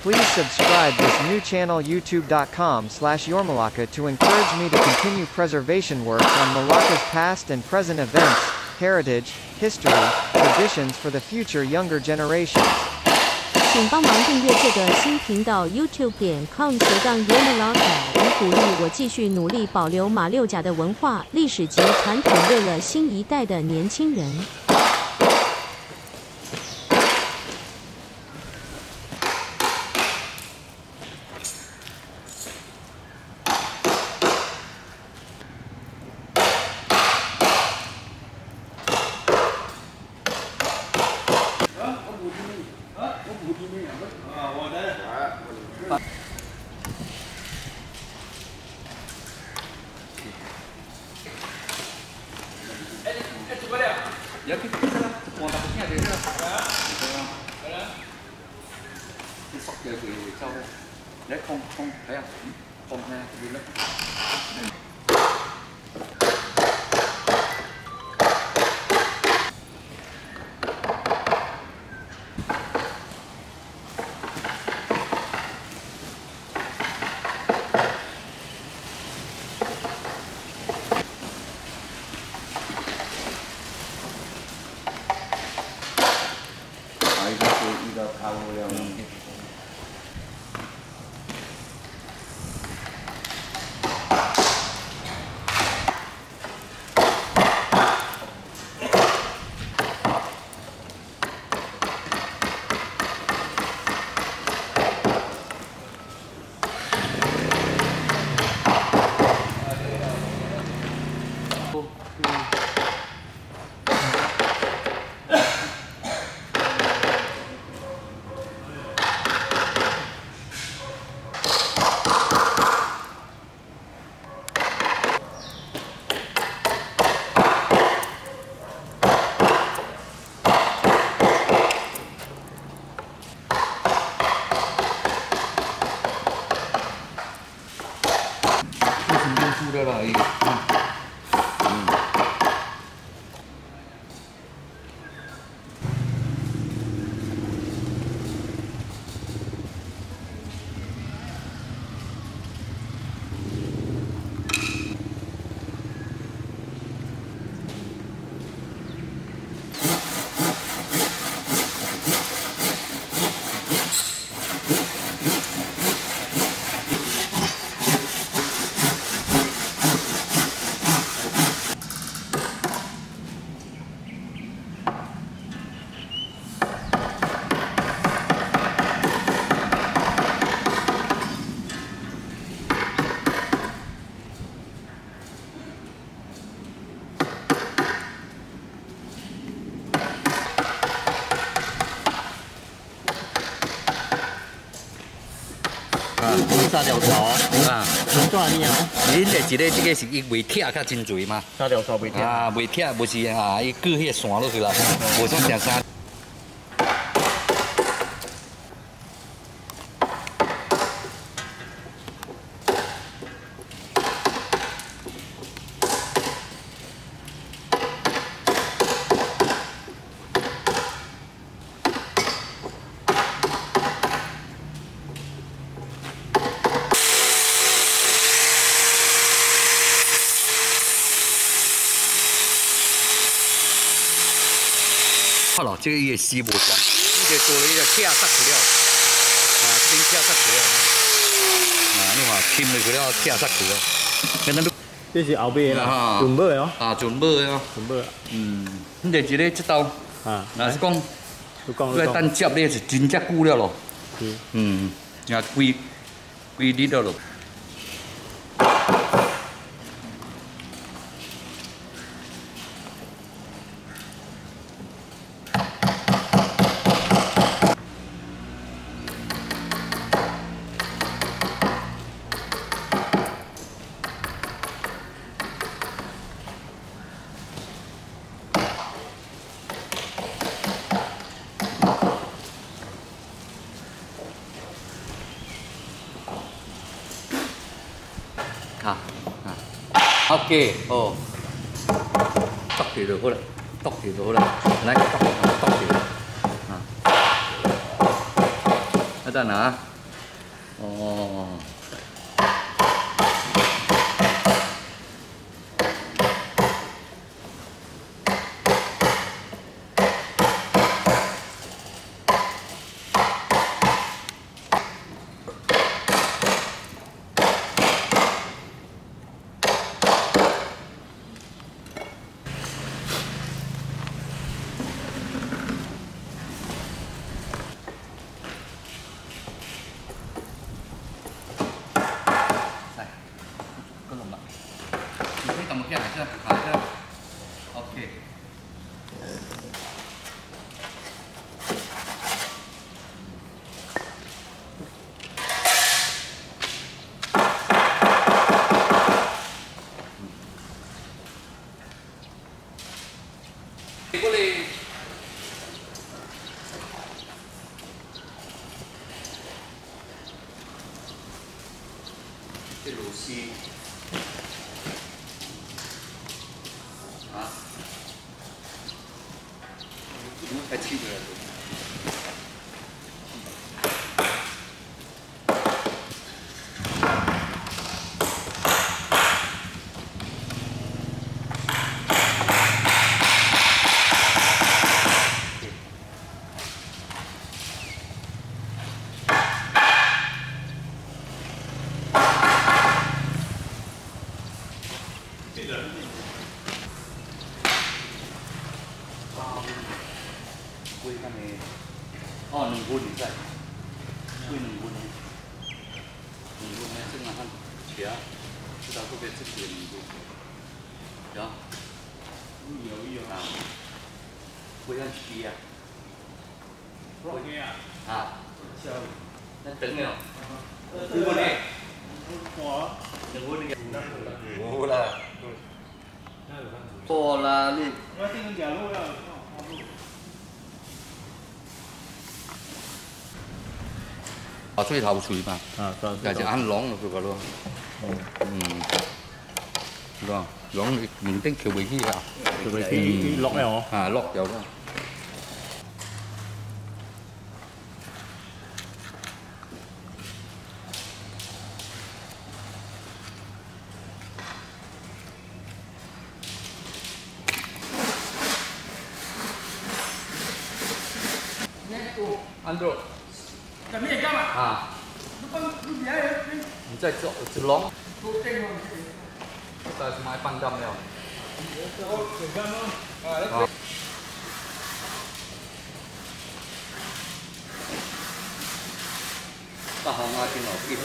Please subscribe this new channel youtube.com/yourmalacca to encourage me to continue preservation works on Malacca's past and present events, heritage, history, traditions for the future younger generations. 请帮忙订阅这个新频道 youtube.com/yourmalacca， 以鼓励我继续努力保留马六甲的文化、历史及传统，为了新一代的年轻人。 Dạ cái đó, còn tập nghe được chưa? Cái sọc kia thì sau đây, đấy không thấy à? Không nghe gì nữa. 对了， 三条条啊， 多少年啊？ 恁的一个这个是伊袂拆较真侪嘛？ 三条条袂拆啊，袂拆，无是啊，伊割迄个线落去啦，无算成啥。好了，这个也洗不香，你得做了一个铁杀去了，啊，这边铁杀去了，啊，你看浸落去了，铁杀去了，跟咱这是后尾啦，准备哦。 啊，准备哦， 准备。 你得一个这刀， 啊， 若是讲，要等接咧是真正久了咯，也规日了咯。 OK， 哦，剁掉就好了，剁掉就好了，来剁掉，啊，等等啊。 哦。OK。过来。这螺丝。 太气人了。龟看没？哦，2分在，龟2分呢，2分呢，正啊，车，这道特别这个2分，有，有啊，龟很细啊，龟啊，那等了，2分呢，2分呢，有啦，错啦，你。我听人讲路要。 啊，最头水嘛，但是按long就个咯，是吧？long mình tính kiểu gì à? Kiểu gì lọc này hả? À, lọc dầu đó. Ăn rồi. À. Mình chạy chỗ lóng. Ta mai pan đâm nào. Ta hòng ai thì nó kịp.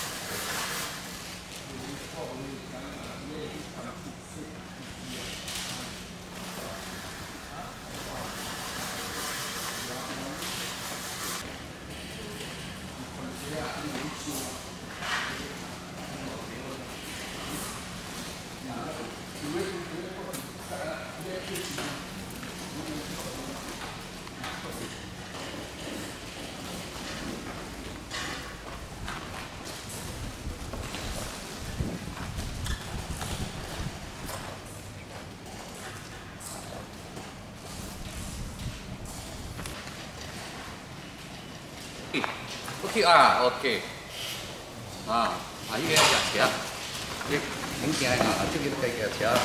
OK à, OK. À, 이게 야채야. 이게 굉장히 저기도 되게 야채야.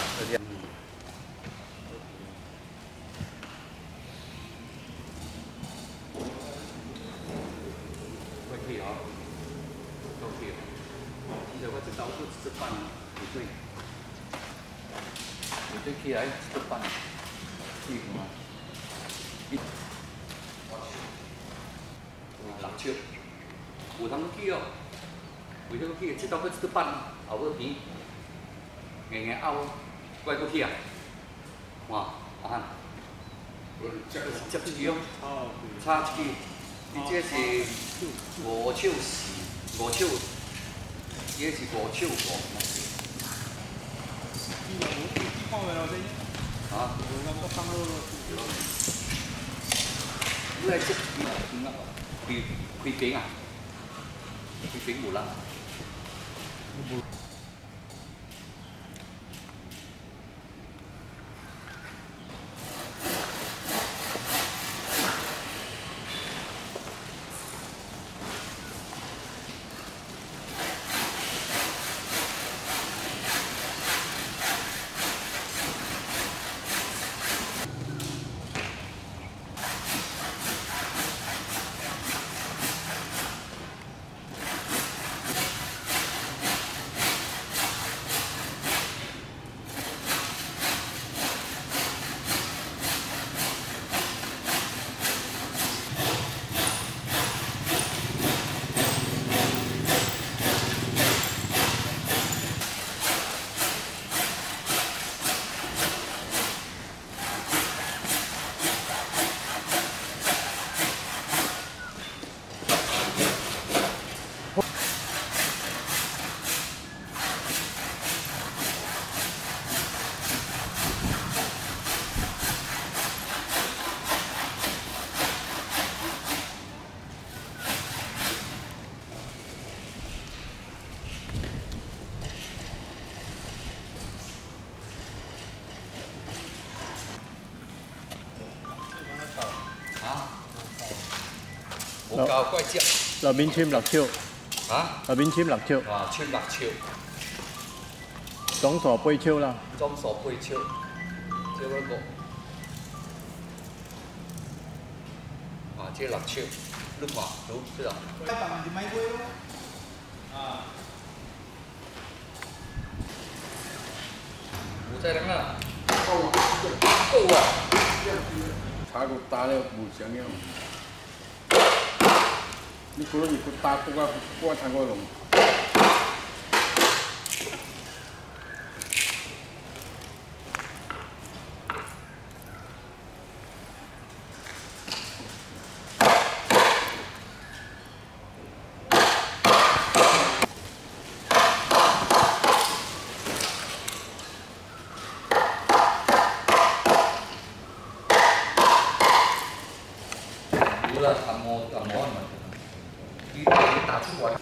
OK啊 ，OK。现在我这刀不是半，不对，不对起来是半，对吗？6尺。 有通去哦，为了去，这道要这板，后尾边，硬硬凹，怪过去啊，哇，啊，接一支哦，插一支，你这是5手4，5手，这是5手5。啊？你来接开边啊？ Cái tiếng mù lăng. 教怪只。 入面簽6超， 啊？ 入面簽6超， 啊，簽6超， 總數8超啦。 總數8超，這個啊，這6超，你看，ดู知道？有在啷啊？夠啊！ 茶個打了無想要，你嗰啲個打嗰個餐個龍。 有了，按摩嘛，你打出來。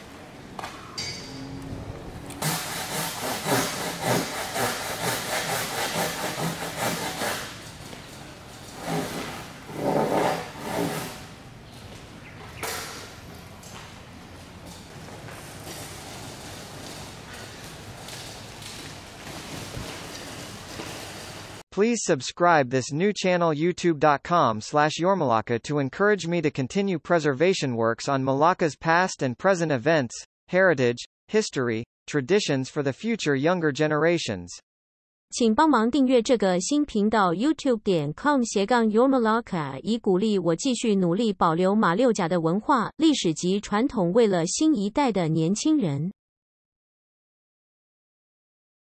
Please subscribe this new channel youtube.com/yourmalacca to encourage me to continue preservation works on Malacca's past and present events, heritage, history, traditions for the future younger generations. 请帮忙订阅这个新频道 youtube.com/yourmalacca， 以鼓励我继续努力保留马六甲的文化、历史及传统，为了新一代的年轻人。